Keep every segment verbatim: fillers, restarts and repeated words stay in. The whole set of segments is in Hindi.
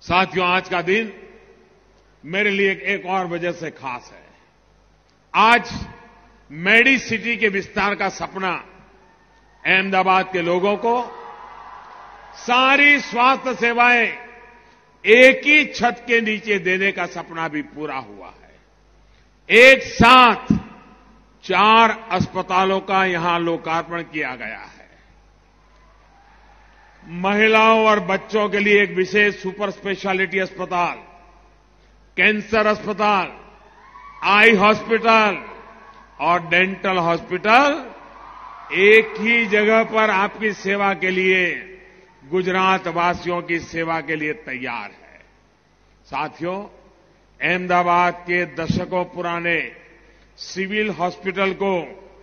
साथियों, आज का दिन मेरे लिए एक और वजह से खास है। आज मेडी सिटी के विस्तार का सपना अहमदाबाद के लोगों को सारी स्वास्थ्य सेवाएं एक ही छत के नीचे देने का सपना भी पूरा हुआ है। एक साथ चार अस्पतालों का यहां लोकार्पण किया गया है। महिलाओं और बच्चों के लिए एक विशेष सुपर स्पेशलिटी अस्पताल, कैंसर अस्पताल, आई हॉस्पिटल और डेंटल हॉस्पिटल एक ही जगह पर आपकी सेवा के लिए, गुजरात वासियों की सेवा के लिए तैयार है। साथियों, अहमदाबाद के दशकों पुराने सिविल हॉस्पिटल को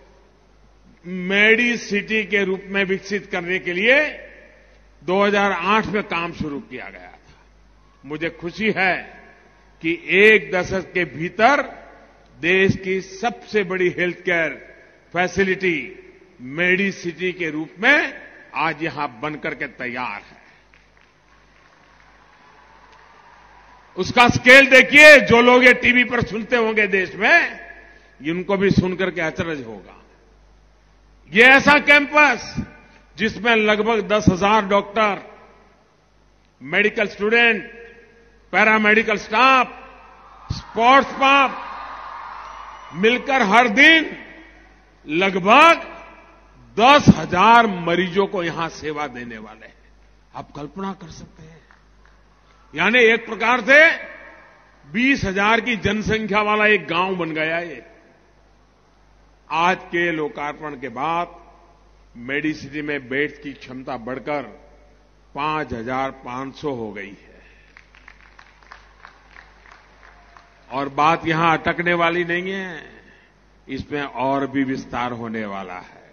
मेडी सिटी के रूप में विकसित करने के लिए दो हज़ार आठ में काम शुरू किया गया था। मुझे खुशी है कि एक दशक के भीतर देश की सबसे बड़ी health care facility medicity के रूप में आज यहां बनकर के तैयार है। उसका स्केल देखिए। जो लोग ये टीवी पर सुनते होंगे देश में, इनको भी सुनकर के अचरज होगा। ये ऐसा कैंपस जिसमें लगभग दस हजार doctor, medical student, paramedical staff, sports staff मिलकर हर दिन लगभग दस हजार मरीजों को यहां सेवा देने वाले हैं। आप कल्पना कर सकते हैं, यानी एक प्रकार से बीस हजार की जनसंख्या वाला एक गांव बन गया ये। आज के लोकार्पण के बाद मेडी सिटी में बेड्स की क्षमता बढ़कर पांच हजार पांच सौ हो गई है। और बात यहां अटकने वाली नहीं है, इसमें और भी विस्तार होने वाला है।